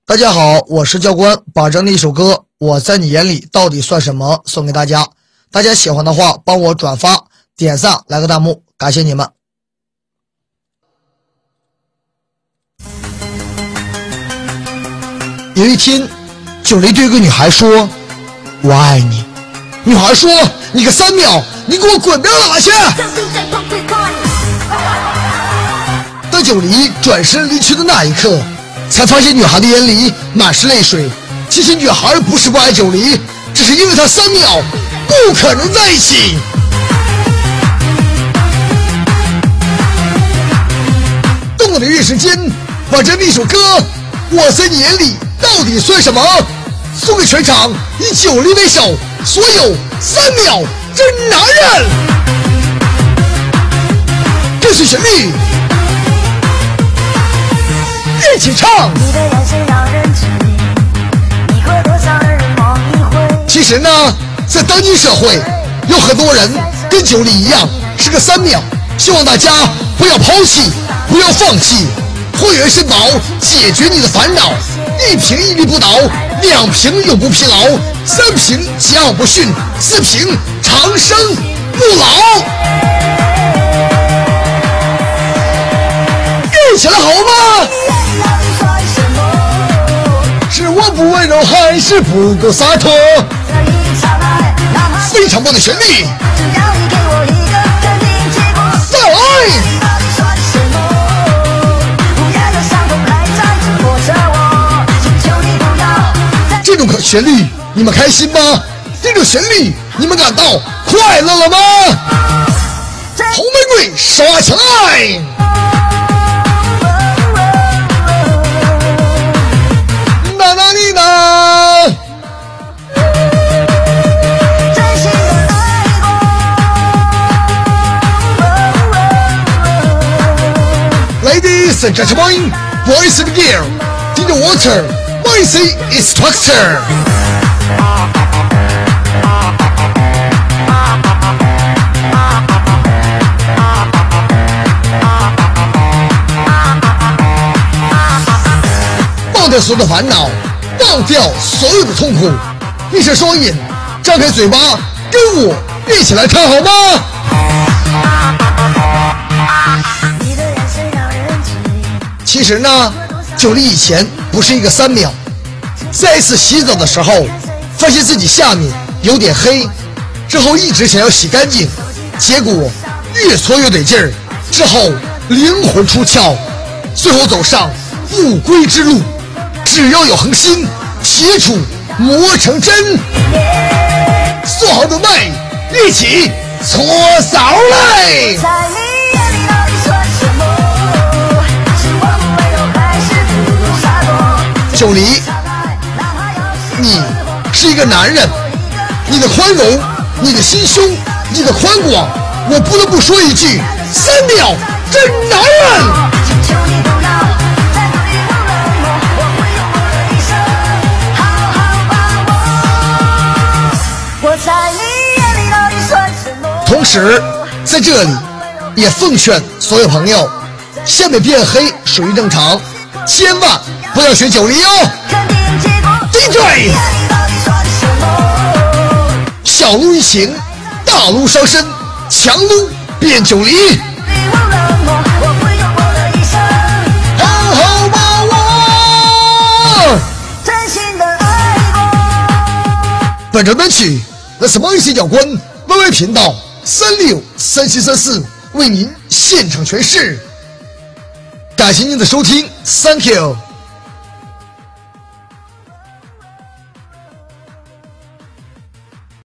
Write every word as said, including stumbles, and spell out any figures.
大家好，我是教官，把这样的一首歌《我在你眼里到底算什么》送给大家。大家喜欢的话，帮我转发、点赞、来个弹幕，感谢你们。有一天，九黎对一个女孩说：“我爱你。”女孩说：“你个三秒，你给我滚边拉去！”当九黎转身离去的那一刻，才发现女孩的眼里满是泪水。其实女孩不是不爱九黎，只是因为她三秒不可能在一起。动感的月时间，把这一首歌《我在你眼里到底算什么》送给全场以九黎为首所有三秒真男人。跟随旋律，一起唱。 你的眼神让人痴迷，你和多少人梦一回。 其实呢，在当今社会，有很多人跟九黎一样是个三秒。希望大家不要抛弃，不要放弃。会员肾宝解决你的烦恼，一瓶屹立不倒，两瓶永不疲劳，三瓶桀骜不驯，四瓶长生不老。一起来好吗？是我不温柔，还是不够洒脱？非常棒的旋律，再来。这种旋律你们开心吗？这种旋律你们感到快乐了吗？红玫瑰刷起来！呐呐你呐 Ladies and gentlemen, boys and girls, in the water, my say instructor. 忘掉所有的烦恼，忘掉所有的痛苦，闭上双眼，张开嘴巴，跟我一起来唱好吗？其实呢，九黎以前不是一个三秒，在一次洗澡的时候，发现自己下面有点黑，之后一直想要洗干净，结果越搓越得劲儿，之后灵魂出窍，最后走上不归之路。只要有恒心，铁杵磨成针。做好准备，一起搓澡来！九黎，你是一个男人，你的宽容，你的心胸，你的宽广，我不得不说一句：三秒真男人！同时，在这里也奉劝所有朋友，下面变黑属于正常，千万不要学九黎哦。D J， 小撸怡情，大撸伤身，强撸变九黎。好好把握。本周单曲 The Smoky 教官 Y Y 频道三六三七三四为您现场诠释，感谢您的收听 ，Thank you。